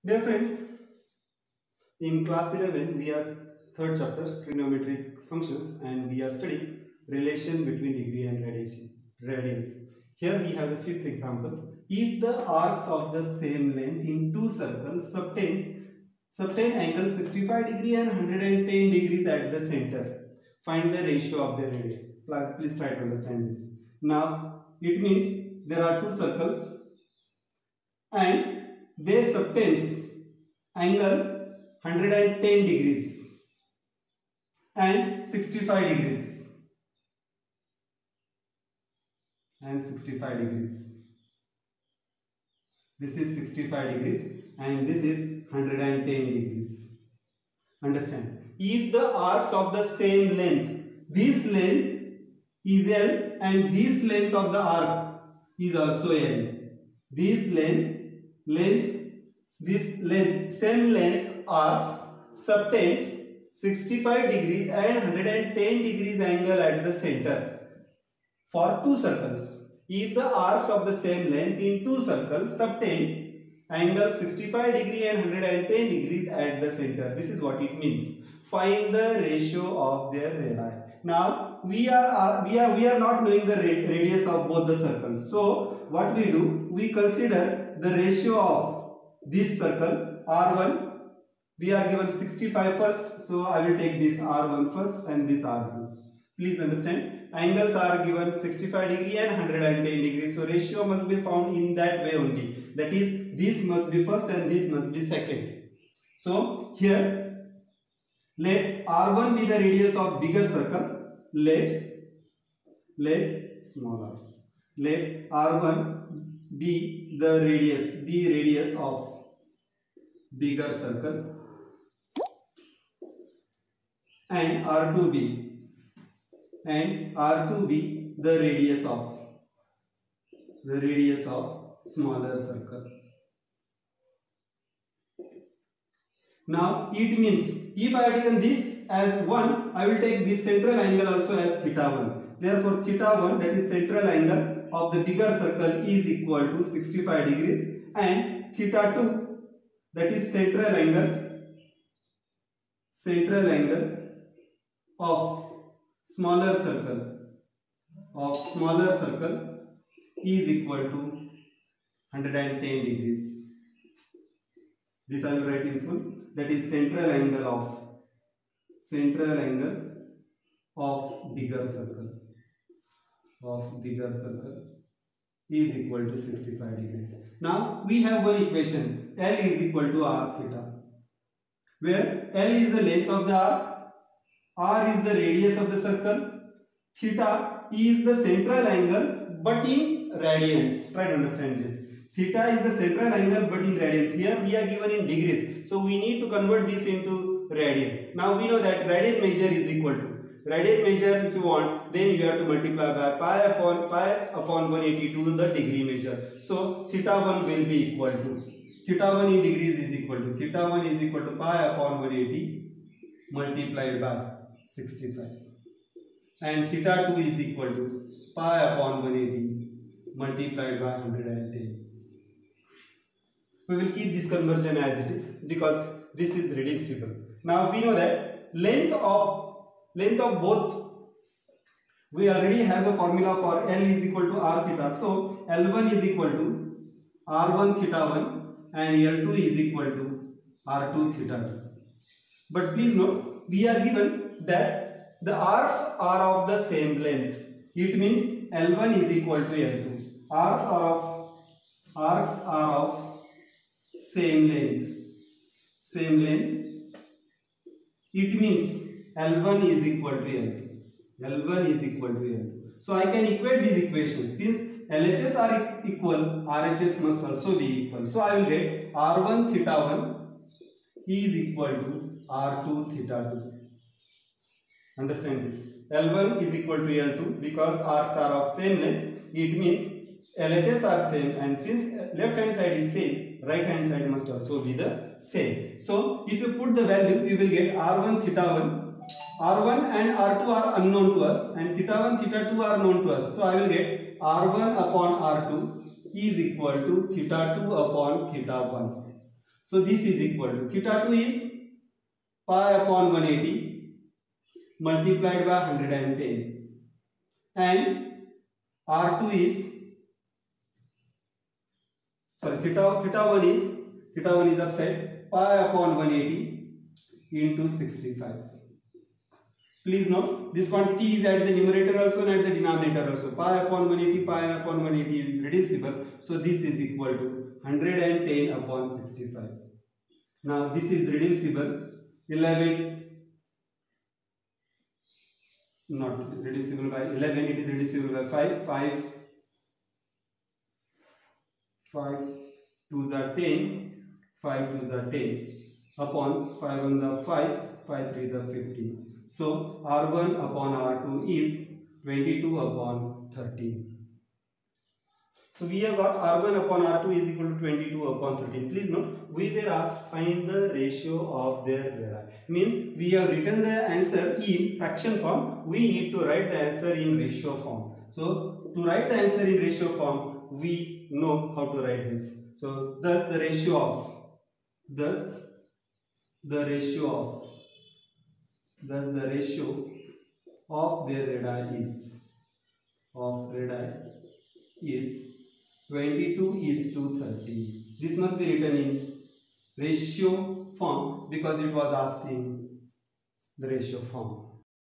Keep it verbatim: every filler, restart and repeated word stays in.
Dear friends, in class eleven we are third chapter trigonometric functions and we are studying relation between degree and radian. radians. Here we have the fifth example. If the arcs of the same length in two circles subtend, subtend angle sixty-five degree and one hundred ten degrees at the center, find the ratio of their radius. Please, please try to understand this. Now it means there are two circles and they subtends angle one hundred ten degrees and sixty-five degrees and sixty-five degrees. This is sixty-five degrees and this is one hundred ten degrees. Understand? If the arcs of the same length, this length is L and this length of the arc is also L. This length length this length same length arcs subtends sixty-five degrees and one hundred ten degrees angle at the center for two circles. If the arcs of the same length in two circles subtend angle sixty-five degree and one hundred ten degrees at the center, this is what it means. Find the ratio of their radii. Now we are uh, we are we are not knowing the radius of both the circles. So what we do, we consider the ratio of this circle R one. We are given sixty-five first, so I will take this R one first and this R two. Please understand, angles are given sixty-five degree and one hundred ten degrees, so ratio must be found in that way only. That is, this must be first and this must be second. So here let R one be the radius of bigger circle, let let smaller let R one be the radius be radius of bigger circle and R two be and R two be the radius of the radius of smaller circle. Now it means if I have taken this as one, I will take this central angle also as theta one. Therefore theta one, that is central angle of the bigger circle, is equal to sixty-five degrees, and theta two, that is central angle central angle of smaller circle of smaller circle is equal to one hundred ten degrees. This I will write in full. That is central angle of central angle of bigger circle of bigger circle is equal to sixty-five degrees. Now we have one equation, L is equal to R theta, where L is the length of the arc, R is the radius of the circle, theta is the central angle but in radians. Try to understand this. Theta is the central angle but in radians. Here we are given in degrees, so we need to convert this into radian. Now we know that radian measure is equal to radian measure, if you want, then you have to multiply by pi upon pi upon one hundred eighty to the degree measure. So theta one will be equal to theta one in degrees is equal to theta one is equal to pi upon one hundred eighty multiplied by sixty-five, and theta two is equal to pi upon one hundred eighty multiplied by one hundred ten. We will keep this conversion as it is because this is reducible. Now we know that length of length of both, we already have the formula for L is equal to R theta. So L one is equal to R one theta one and L two is equal to R two theta two. But please note, we are given that the arcs are of the same length. It means L one is equal to L two. Arcs are of arcs are of same length. Same length. It means L one is equal to L two. L one is equal to L two. So I can equate these equations. Since L H S are equal, R H S must also be equal. So I will get R one theta one is equal to R two theta two. Understand this. L one is equal to L two because arcs are of same length. It means L H S are same, and since left hand side is same, right hand side must also be the same. So if you put the values, you will get R one theta one, R one and R two are unknown to us, and theta one theta two are known to us. So I will get R one upon R two is equal to theta two upon theta one. So this is equal to theta two is pi upon one hundred eighty multiplied by one hundred ten, and R two is, sorry, theta theta one is theta one is upside, pi upon one hundred eighty into sixty-five. Please note, this quantity is at the numerator also and at the denominator also. Pi upon one hundred eighty, pi upon one hundred eighty is reducible. So this is equal to one hundred ten upon sixty-five. Now this is reducible. eleven, not reducible by eleven, it is reducible by five. five, five twos are ten, five twos are ten, upon five ones are five, five threes are fifteen. So R one upon R two is twenty-two upon thirteen. So we have got R one upon R two is equal to twenty-two upon thirteen. Please note, we were asked find the ratio of their radii. Means we have written the answer in fraction form. We need to write the answer in ratio form. So to write the answer in ratio form, we know how to write this. So thus the ratio of, thus the ratio of, thus the ratio of their radii is, of radii is twenty-two is to thirty. This must be written in ratio form because it was asked in the ratio form.